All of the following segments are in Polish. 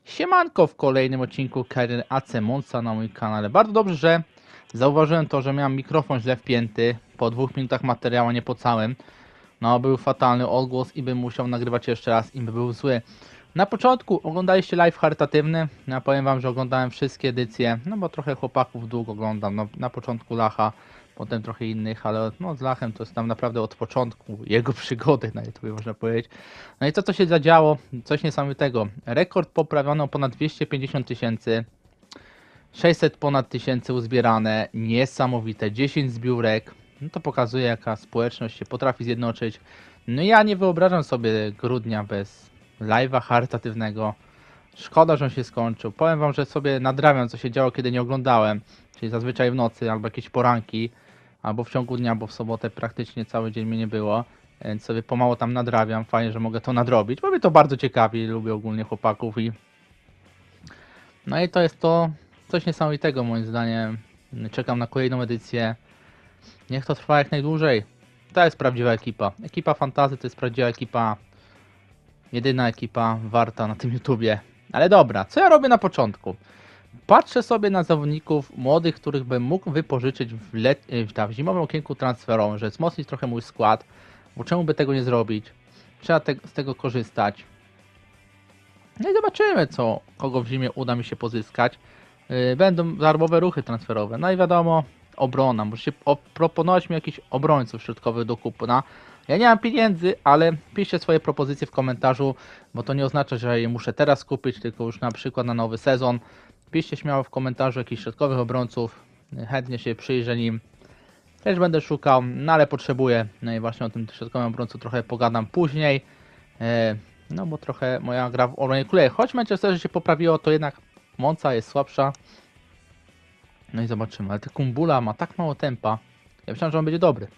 Siemanko w kolejnym odcinku kariery AC Monza na moim kanale. Bardzo dobrze, że zauważyłem to, że miałem mikrofon źle wpięty po 2 minutach materiału, nie po całym. No, był fatalny odgłos i bym musiał nagrywać jeszcze raz i by był zły. Na początku oglądaliście live charytatywny. Ja powiem wam, że oglądałem wszystkie edycje, no bo trochę chłopaków długo oglądam. No, na początku Lacha, potem trochę innych, ale no z Lachem to jest tam naprawdę od początku jego przygody na YouTube, można powiedzieć. No i co się zadziało? Coś niesamowitego. Rekord poprawiono o ponad 250 000. 600 ponad tysięcy uzbierane. Niesamowite. 10 zbiórek. No to pokazuje, jaka społeczność się potrafi zjednoczyć. No ja nie wyobrażam sobie grudnia bez live'a charytatywnego. Szkoda, że on się skończył. Powiem wam, że sobie nadrabiam, co się działo, kiedy nie oglądałem. Czyli zazwyczaj w nocy, albo jakieś poranki, albo w ciągu dnia, bo w sobotę praktycznie cały dzień mnie nie było. Więc sobie pomału tam nadrabiam. Fajnie, że mogę to nadrobić, bo mnie to bardzo ciekawi. Lubię ogólnie chłopaków i... No i to jest to coś niesamowitego moim zdaniem. Czekam na kolejną edycję. Niech to trwa jak najdłużej. To jest prawdziwa ekipa. Ekipa Fantasy to jest prawdziwa ekipa. Jedyna ekipa warta na tym YouTubie. Ale dobra, co ja robię na początku? Patrzę sobie na zawodników młodych, których bym mógł wypożyczyć w zimowym okienku transferowym, że wzmocnić trochę mój skład. Bo czemu by tego nie zrobić? Trzeba z tego korzystać. No i zobaczymy, kogo w zimie uda mi się pozyskać. Będą darmowe ruchy transferowe. No i wiadomo, obrona. Możecie proponować mi jakichś obrońców środkowych do kupna. Ja nie mam pieniędzy, ale piszcie swoje propozycje w komentarzu, bo to nie oznacza, że je muszę teraz kupić, tylko już na przykład na nowy sezon. Piszcie śmiało w komentarzu jakichś środkowych obrońców. Chętnie się przyjrzę nim. Też będę szukał, no ale potrzebuję. No i właśnie o tym środkowym obrońcu trochę pogadam później. No bo trochę moja gra w obronie kuleje. Choć Manchester się poprawiło, to jednak Monza jest słabsza. No i zobaczymy. Ale ten Kumbula ma tak mało tempa. Ja myślałem, że on będzie dobry.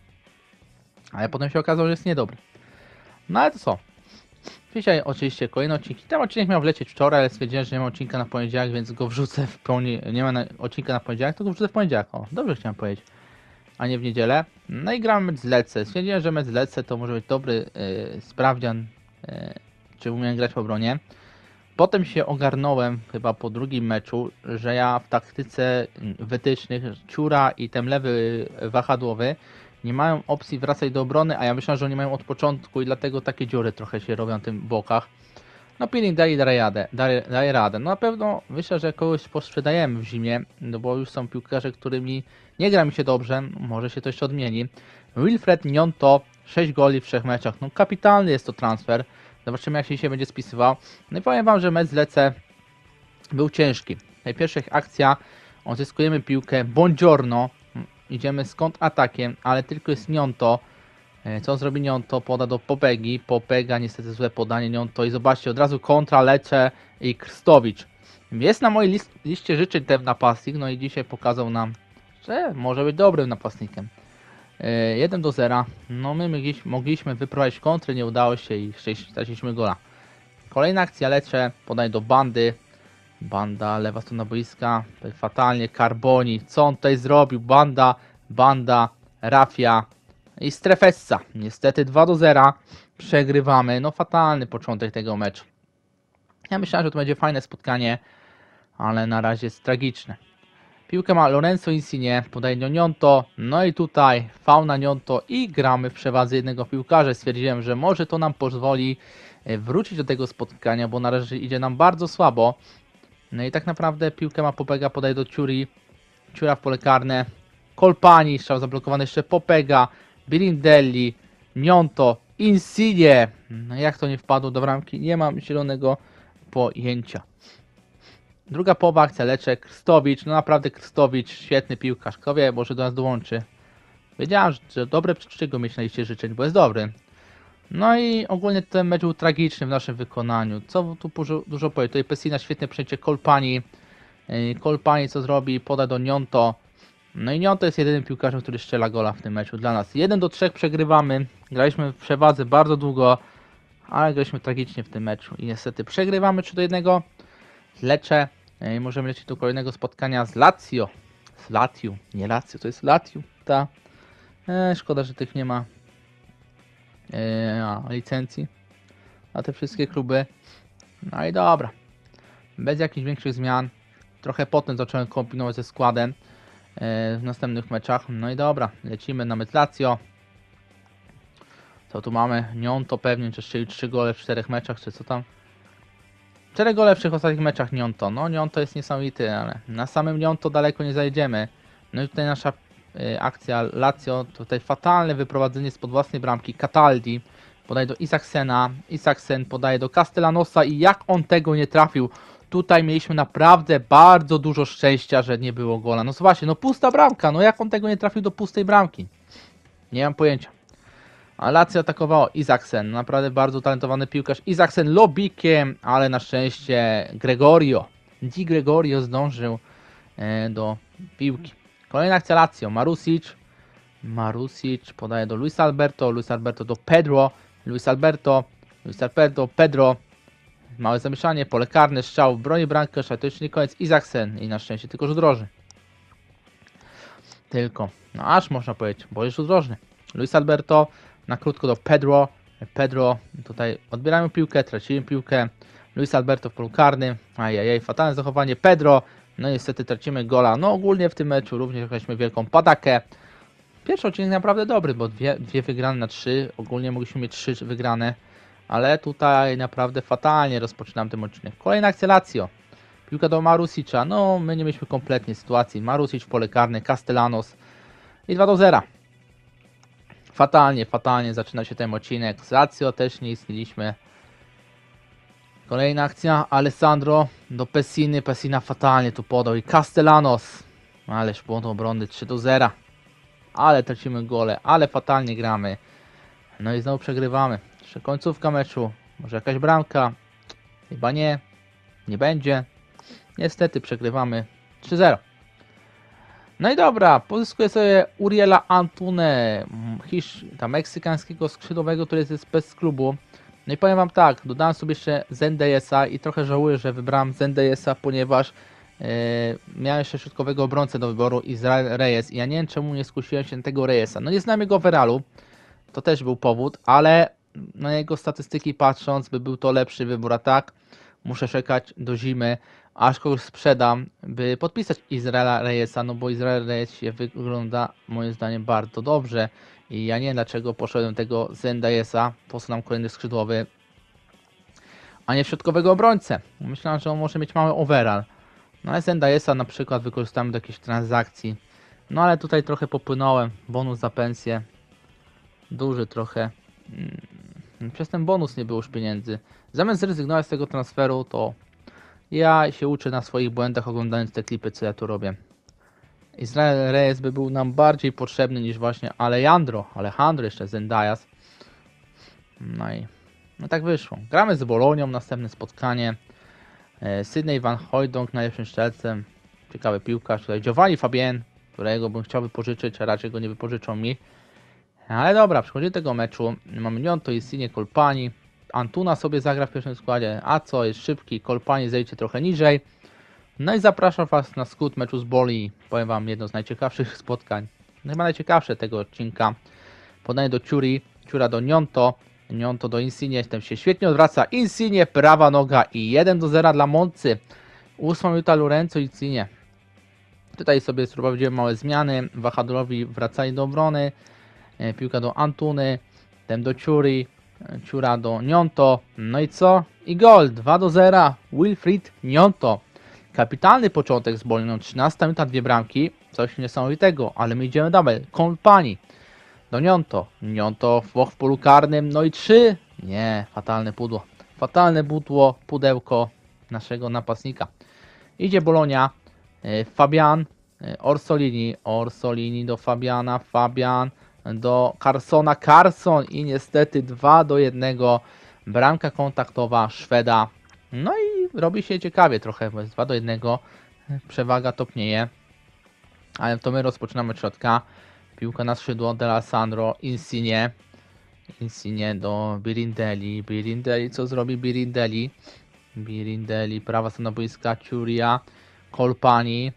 Ale potem się okazało, że jest niedobry. No ale to co? Dzisiaj oczywiście kolejny odcinek. Ten odcinek miał wlecieć wczoraj, ale stwierdziłem, że nie ma odcinka na poniedziałek, więc go wrzucę w pełni. Nie ma odcinka na poniedziałek, to go wrzucę w poniedziałek. O, dobrze chciałem powiedzieć. A nie w niedzielę. No i gramy mecz z Lecce. Stwierdziłem, że mecz z Lecce to może być dobry sprawdzian, czy umiem grać w obronie. Potem się ogarnąłem chyba po drugim meczu, że ja w taktyce wytycznych Ciura i ten lewy wahadłowy nie mają opcji wracać do obrony, a ja myślałem, że oni mają od początku i dlatego takie dziury trochę się robią na tym bokach. No Peeling daje radę. No na pewno myślę, że kogoś posprzedajemy w zimie, no bo już są piłkarze, którymi nie gra mi się dobrze, może się to jeszcze odmieni. Wilfred Gnonto, 6 goli w 3 meczach, no kapitalny jest to transfer. Zobaczymy, jak się dzisiaj będzie spisywał. No i powiem wam, że mecz z Lecce był ciężki. W najpierwszych akcja odzyskujemy piłkę, Buongiorno, idziemy z kontratakiem, ale tylko jest Gnonto. Co zrobi Gnonto? Poda do Popegi. Popega niestety złe podanie Gnonto i zobaczcie, od razu kontra Lecce i Krstowicz. Jest na mojej liście życzeń ten napastnik, no i dzisiaj pokazał nam, że może być dobrym napastnikiem. 1-0. No my mogliśmy wyprowadzić kontrę, nie udało się i straciliśmy gola. Kolejna akcja Lecce, podanie do Bandy. Banda, lewa strona boiska, fatalnie, Carboni. Co on tutaj zrobił? Banda, Rafia i Strefessa. Niestety 2-0. Przegrywamy. No fatalny początek tego meczu. Ja myślałem, że to będzie fajne spotkanie, ale na razie jest tragiczne. Piłkę ma Lorenzo Insigne, podaje do Gnonto, no i tutaj fauna Gnonto i gramy w przewadze jednego piłkarza. Stwierdziłem, że może to nam pozwoli wrócić do tego spotkania, bo na razie idzie nam bardzo słabo. No i tak naprawdę piłkę ma Popega, podaje do Ciuri, Ciura w pole karne, Kolpani, strzał zablokowany jeszcze Popega, Birindelli, Gnonto, Insigne. No jak to nie wpadło do bramki? Nie mam zielonego pojęcia. Druga połowa akcja Lecce, Krstowicz, no naprawdę Krstowicz, świetny piłkarz, kto wie, może do nas dołączy. Wiedziałem, że dobre przecież go mieć na liście życzeń, bo jest dobry. No i ogólnie ten mecz był tragiczny w naszym wykonaniu. Co tu dużo powiedzieć? Tutaj Pessina, świetne przejęcie Kolpani. Kolpani co zrobi? Poda do Gnonto. No i Gnonto jest jedynym piłkarzem, który strzela gola w tym meczu dla nas. 1-3 przegrywamy. Graliśmy w przewadze bardzo długo, ale graliśmy tragicznie w tym meczu. I niestety przegrywamy 3-1. Lecce. I możemy lecieć do kolejnego spotkania z Lazio. Z Latium, nie Lazio, to jest Latium. Ta. Szkoda, że tych nie ma licencji na te wszystkie kluby. No i dobra. bez jakichś większych zmian. Trochę potem zacząłem kombinować ze składem w następnych meczach. No i dobra, lecimy na mecz Lazio. Co tu mamy? Gnonto pewnie, czy strzelił 3 gole w 4 meczach, czy co tam? 4 gole w 3 ostatnich meczach Gnonto. No Gnonto jest niesamowity, ale na samym Gnonto daleko nie zajedziemy. No i tutaj nasza akcja Lazio, tutaj fatalne wyprowadzenie spod własnej bramki. Cataldi podaje do Isaksena, Isaksen podaje do Castellanosa i jak on tego nie trafił. Tutaj mieliśmy naprawdę bardzo dużo szczęścia, że nie było gola. No zobaczcie, no pusta bramka, no jak on tego nie trafił do pustej bramki? Nie mam pojęcia. A Lazio atakowało Isaksen, naprawdę bardzo talentowany piłkarz. Isaksen lobikiem, ale na szczęście Di Gregorio zdążył do piłki. Kolejna akcja Lazio, Marusic podaje do Luis Alberto do Pedro, Luis Alberto, Pedro. Małe zamieszanie, pole karne, strzał, broni bramkę, to jeszcze nie koniec. Isaksen i na szczęście tylko rzut rożny. No aż można powiedzieć, bo jest rzut rożny. Luis Alberto na krótko do Pedro, tutaj odbieramy piłkę, tracimy piłkę. Luis Alberto w polu karnym, ajajaj, fatalne zachowanie. Pedro, no niestety tracimy gola. No ogólnie w tym meczu również mieliśmy wielką padakę. Pierwszy odcinek naprawdę dobry, bo dwie wygrane na 3, ogólnie mogliśmy mieć 3 wygrane. Ale tutaj naprawdę fatalnie rozpoczynam ten odcinek. Kolejna akcja Lazio. Piłka do Marusicza. No, my nie mieliśmy kompletnie sytuacji. Marusic w pole karne, Castellanos i 2-0. Fatalnie zaczyna się ten odcinek. Z Lazio też nie istnieliśmy. Kolejna akcja. Alessandro do Pessiny. Pessina fatalnie tu podał i Castellanos. Ależ błąd obrony 3-0. Ale tracimy gole, ale fatalnie gramy. No i znowu przegrywamy. Jeszcze końcówka meczu. Może jakaś bramka? Chyba nie. Nie będzie. Niestety przegrywamy 3-0. No i dobra, pozyskuję sobie Uriela Antune, meksykańskiego skrzydłowego, który jest bez klubu. No i powiem wam tak, dodałem sobie jeszcze Zendayesa i trochę żałuję, że wybrałem Zendayesa, ponieważ miałem jeszcze środkowego obrońcę do wyboru, Israel Reyes, i ja nie wiem czemu nie skusiłem się na tego Reyesa. No nie znam jego overalu, to też był powód, ale na jego statystyki patrząc, by był to lepszy wybór, a tak muszę czekać do zimy, aż kogoś sprzedam, by podpisać Izraela Reyesa, no bo Izrael Reyes się wygląda moim zdaniem bardzo dobrze i ja nie wiem dlaczego poszedłem tego Zendayesa, po co nam kolejny skrzydłowy, a nie środkowego obrońcę. Myślałem, że on może mieć mały overall. No ale Zendayesa na przykład wykorzystamy do jakiejś transakcji. No ale tutaj trochę popłynąłem, bonus za pensję, duży trochę. Przez ten bonus nie było już pieniędzy. Zamiast zrezygnować z tego transferu, to ja się uczę na swoich błędach, oglądając te klipy, co ja tu robię. Israel Reyes by był nam bardziej potrzebny niż właśnie Alejandro jeszcze Zendayas. No tak wyszło. Gramy z Bolonią, następne spotkanie. Sydney Van Hooijdonk najlepszym strzelcem. Ciekawy piłkarz. Tutaj Giovanni Fabien, którego bym chciał wypożyczyć, a raczej go nie wypożyczą mi. Ale dobra, przechodzimy do tego meczu. Mamy Gnonto, Insigne, Colpani. Antuna sobie zagra w pierwszym składzie. A co jest szybki, Colpani zejdźcie trochę niżej. No i zapraszam was na skrót meczu z Boli. Powiem wam, jedno z najciekawszych spotkań. Chyba najciekawsze tego odcinka. Podanie do Ciura do Gnonto. Gnonto do Insigne, ten się świetnie odwraca. Insigne, prawa noga i 1-0 dla Moncy. 8 minuta Lorenzo Insigne. Tutaj sobie zrobiłem małe zmiany. Wahadorowi wracali do obrony. Piłka do Antuny. Ten do Ciura do Gnonto. No i co? I gol 2-0. Wilfried Gnonto. Kapitalny początek z Boliną. 13 minuta, 2 bramki. Coś niesamowitego, ale my idziemy dalej. Colpani do Gnonto. Gnonto w polu karnym. No i 3. Nie, fatalne pudło. Fatalne pudełko naszego napastnika. Idzie Bolonia. Fabian. Orsolini do Fabiana. Fabian do Carsona. Carson i niestety 2-1. Bramka kontaktowa Szweda. No i robi się ciekawie trochę, bo jest 2-1. Przewaga topnieje. Ale to my rozpoczynamy od środka. Piłka na skrzydło de Alessandro. Insigne do Birindelli. Birindelli, co zrobi Birindelli? Birindelli, prawa strona boiska. Ciuria. Colpani.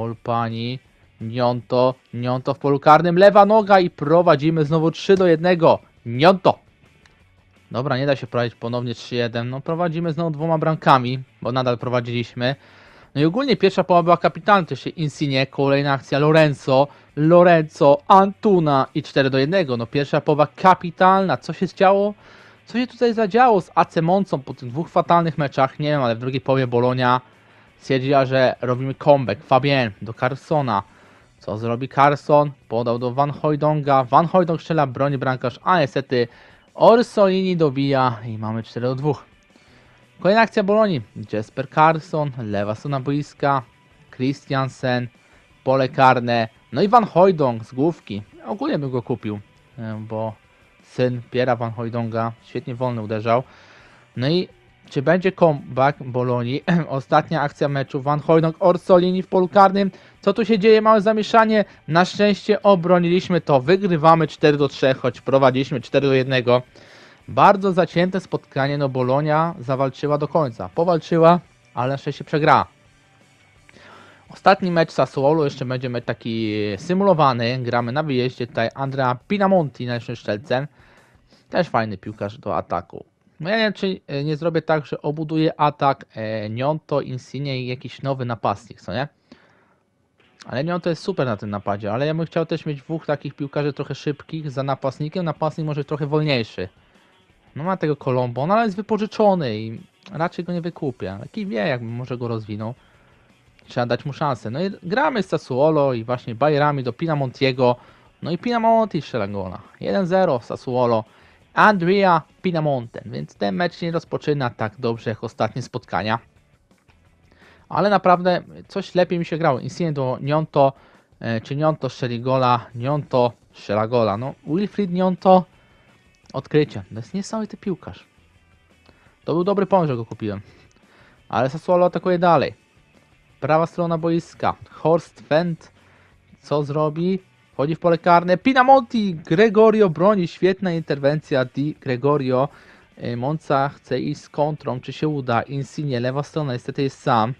Gnonto w polu karnym. Lewa noga i prowadzimy znowu 3-1. Gnonto. Dobra, nie da się prowadzić ponownie 3-1. No prowadzimy znowu 2 bramkami, bo nadal prowadziliśmy. No i ogólnie pierwsza połowa była kapitalna. To się Insigne, kolejna akcja Lorenzo, Antuna i 4-1. No pierwsza połowa kapitalna. Co się działo? Co się tutaj zadziało z AC Moncą po tych 2 fatalnych meczach? Nie wiem, ale w drugiej połowie Bologna stwierdziła, że robimy comeback. Fabien do Carsona. Co zrobi Carson? Podał do Van Hooijdonga. Van Hooijdong strzela, broni bramkarz, a niestety Orsolini dobija i mamy 4-2. Kolejna akcja Bolonii. Jesper Carson, lewa strona boiska, Christiansen, pole karne, no i Van Hooijdong z główki. Ogólnie bym go kupił, bo syn Piera Van Hooijdonga świetnie wolny uderzał. No i czy będzie comeback Bolonii? Ostatnia akcja meczu. Van Hooijdong, Orsolini w polu karnym. Co tu się dzieje? Małe zamieszanie. Na szczęście obroniliśmy to. Wygrywamy 4-3, choć prowadziliśmy 4-1. Bardzo zacięte spotkanie, no Bolonia zawalczyła do końca. Powalczyła, ale na szczęście przegrała. Ostatni mecz Sassuolo, jeszcze będzie mecz taki symulowany. Gramy na wyjeździe. Tutaj Andrea Pinamonti na naszym szczelce. Też fajny piłkarz do ataku. No ja nie wiem, czy nie zrobię tak, że obuduję atak Gnonto, Insigne i jakiś nowy napastnik, co nie? Ale Gnonto jest super na tym napadzie, ale ja bym chciał też mieć 2 takich piłkarzy trochę szybkich za napastnikiem. Napastnik może trochę wolniejszy. No ma tego Colombo, no ale jest wypożyczony i raczej go nie wykupię. Jaki wie, jakbym może go rozwinął. Trzeba dać mu szansę. No i gramy z Sassuolo i właśnie bajerami do Pinamontiego. No i Pinamonti strzela gola. 1-0 Sassuolo. Andrea Pinamonten, więc ten mecz nie rozpoczyna tak dobrze jak ostatnie spotkania. Ale naprawdę coś lepiej mi się grało. Insigne do Gnonto, czy Gnonto strzeli gola, Gnonto strzela gola. No Wilfried Gnonto, odkrycie. To jest niesamowity piłkarz. To był dobry pomysł, że go kupiłem. Ale Sassuolo atakuje dalej. Prawa strona boiska. Horst Wendt, co zrobi? Wchodzi w pole karne. Pinamonti, Gregorio broni. Świetna interwencja Di Gregorio. Monza chce iść z kontrą. Czy się uda? Insigne, lewa strona, niestety jest sam.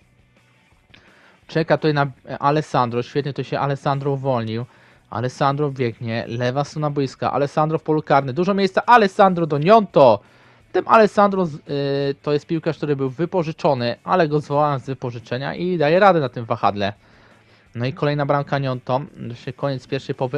Czeka tutaj na Alessandro. Świetnie to się Alessandro uwolnił. Alessandro biegnie. Lewa strona boiska. Alessandro w polu karnym. Dużo miejsca. Alessandro do Gnonto. Tym Alessandro to jest piłkarz, który był wypożyczony, ale go zwołałem z wypożyczenia i daje radę na tym wahadle. No i kolejna bramka Gnonto. Koniec pierwszej połowy.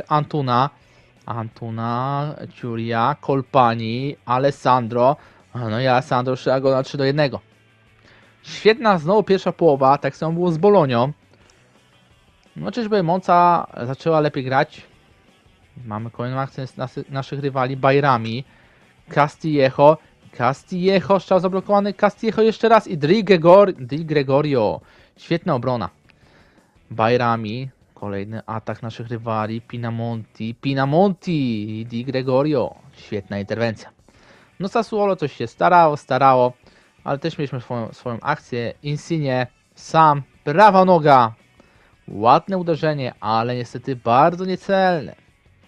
Antuna, Ciuria, Colpani, Alessandro. No i Alessandro strzela go na 3-1. Świetna znowu pierwsza połowa, tak samo było z Bolonią. No czyżby Monza zaczęła lepiej grać. Mamy kolejną akcję z naszych rywali, Bajrami. Castillejo, strzał zablokowany, Castillejo jeszcze raz i Di Gregorio. Świetna obrona. Bajrami, kolejny atak naszych rywali, Pinamonti, Di Gregorio. Świetna interwencja. No Sassuolo coś się starało, ale też mieliśmy swoją akcję. Insigne, sam, prawa noga. Ładne uderzenie, ale niestety bardzo niecelne.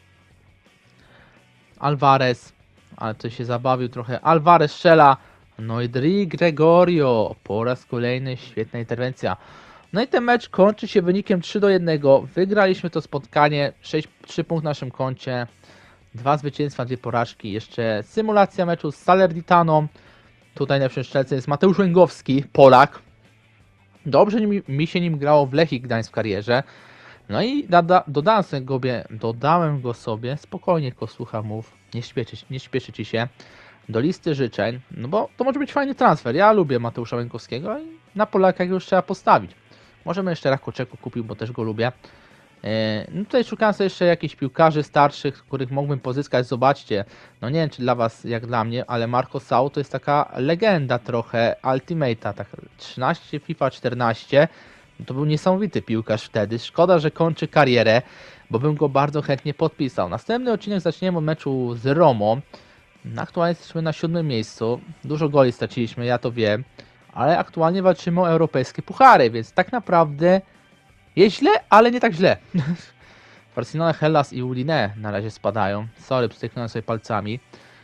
Alvarez, ale to się zabawił trochę. Alvarez strzela. No i Di Gregorio. Po raz kolejny świetna interwencja. No i ten mecz kończy się wynikiem 3-1. Wygraliśmy to spotkanie. 3 punkty na naszym koncie. 2 zwycięstwa, 2 porażki. Jeszcze symulacja meczu z Salernitaną. Tutaj na szczelce jest Mateusz Łęgowski, Polak. Dobrze mi się nim grało w Lechii Gdańsk w karierze. No i dodałem go sobie, spokojnie Kosłucha mów, nie śpieszy ci się, do listy życzeń, no bo to może być fajny transfer. Ja lubię Mateusza Łęgowskiego i na Polaka już trzeba postawić. Możemy jeszcze Rakoczeku kupił, bo też go lubię. No tutaj szukałem sobie jeszcze jakichś piłkarzy starszych, których mógłbym pozyskać. Zobaczcie, no nie wiem czy dla was jak dla mnie, ale Marco Sau to jest taka legenda trochę Ultimate'a, tak 13, FIFA 14. To był niesamowity piłkarz wtedy. Szkoda, że kończy karierę, bo bym go bardzo chętnie podpisał. Następny odcinek zaczniemy od meczu z Romą. Aktualnie jesteśmy na 7. miejscu. Dużo goli straciliśmy, ja to wiem. Ale aktualnie walczymy o europejskie puchary, więc tak naprawdę jest źle, ale nie tak źle. Frosinone, Hellas i Udine na razie spadają. Sorry, przystyknąłem sobie palcami.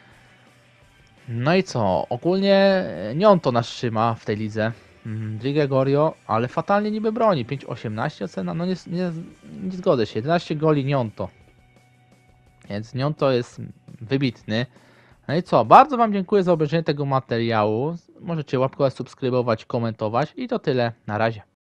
No i co? Ogólnie Gnonto nas trzyma w tej lidze. Di Gregorio, ale fatalnie niby broni. 5,18 ocena, no nie zgodzę się. 11 goli Gnonto. Więc Gnonto jest wybitny. No i co, bardzo Wam dziękuję za obejrzenie tego materiału. Możecie łapkować, subskrybować, komentować i to tyle. Na razie.